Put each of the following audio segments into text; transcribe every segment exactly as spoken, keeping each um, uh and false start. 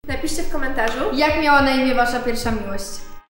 Napiszcie w komentarzu, jak miała na imię wasza pierwsza miłość.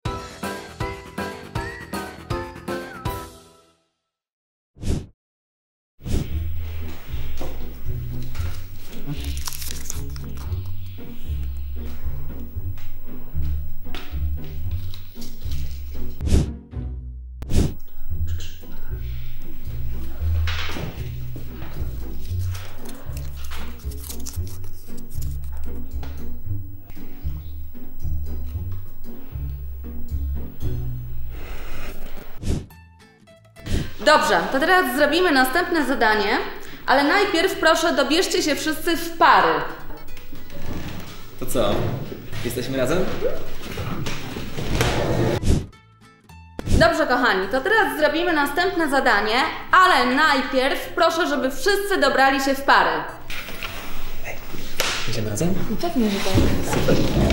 Dobrze, to teraz zrobimy następne zadanie, ale najpierw proszę dobierzcie się wszyscy w pary. To co? Jesteśmy razem? Dobrze, kochani, to teraz zrobimy następne zadanie, ale najpierw proszę, żeby wszyscy dobrali się w pary. Ej, idziemy razem? Pewnie, że tak. Super.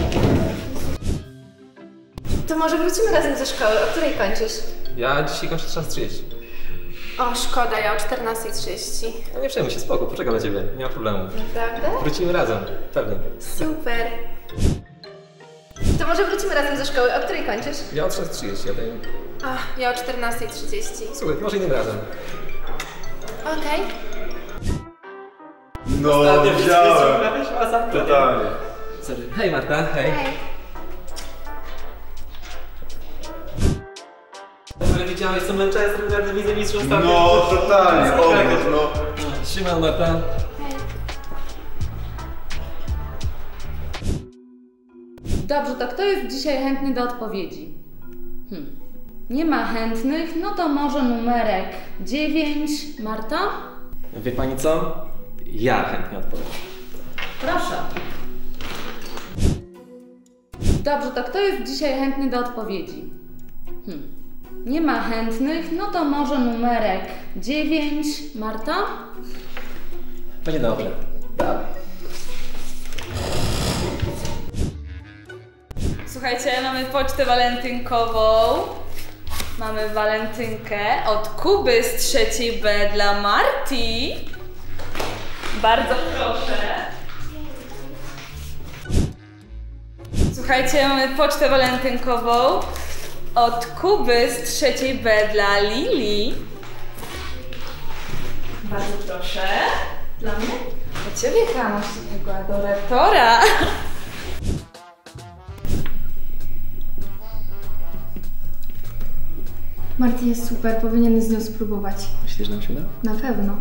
To może wrócimy razem ze szkoły. O której kończysz? Ja dzisiaj kończę trzynasta trzydzieści. O, szkoda, ja o czternastej trzydzieści. No nie przejmuj się, spoko, poczekam na ciebie, nie ma problemu. Naprawdę? Wrócimy razem, pewnie. Super. To może wrócimy razem ze szkoły. O której kończysz? Ja o trzynasta trzydzieści, ja daję... O, ja o czternastej trzydzieści. Słuchaj, może idziemy razem. Okej. Okay. No, widziałem. Totalnie. Sorry. Hej Marta, hej. Hej. Ale widziałeś, co Manchester na dywizji mistrzostw. No, totalnie, obrót, no. Siema Marta. Hej. Dobrze, to kto jest dzisiaj chętny do odpowiedzi? Hmm. Nie ma chętnych, no to może numerek dziewięć. Marta? Wie pani co? Ja chętnie odpowiem. Proszę. Dobrze, to kto jest dzisiaj chętny do odpowiedzi? Hmm. Nie ma chętnych, no to może numerek dziewięć. Marta? To niedobrze. Dalej. Słuchajcie, mamy pocztę walentynkową. Mamy walentynkę od Kuby z trzeciej B dla Marti. Bardzo proszę. Słuchajcie, mamy pocztę walentynkową od Kuby z trzeciej B dla Lili. Bardzo proszę. Dla mnie? Dla ciebie chyba masz takiego adoratora. Marty jest super, powinien z nią spróbować. Myślisz, że nam się uda? Na pewno.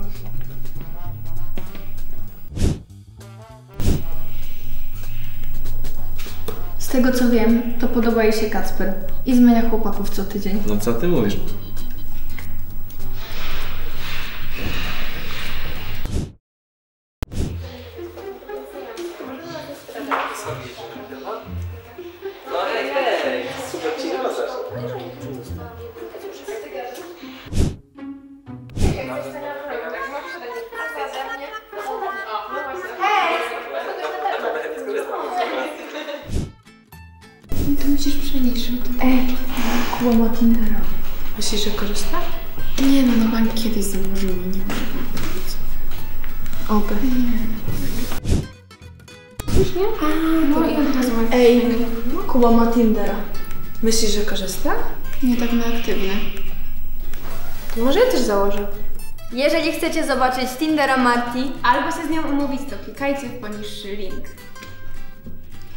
Z tego co wiem, to podoba jej się Kacper i zmienia chłopaków co tydzień. No co ty mówisz? No hej, hej! Super ci rozdasz. To musisz przenieść to. Ej, Kuba ma Tindera. Myślisz, że korzysta? Nie no, no bank kiedyś założył i nie ma. Oby. Już nie? A, no i od razu mam. Ej, Kuba ma Tindera. Myślisz, że korzysta? Nie tak na aktywny. To może ja też założę. Jeżeli chcecie zobaczyć Tindera Marti albo się z nią umówić, to klikajcie w poniższy link.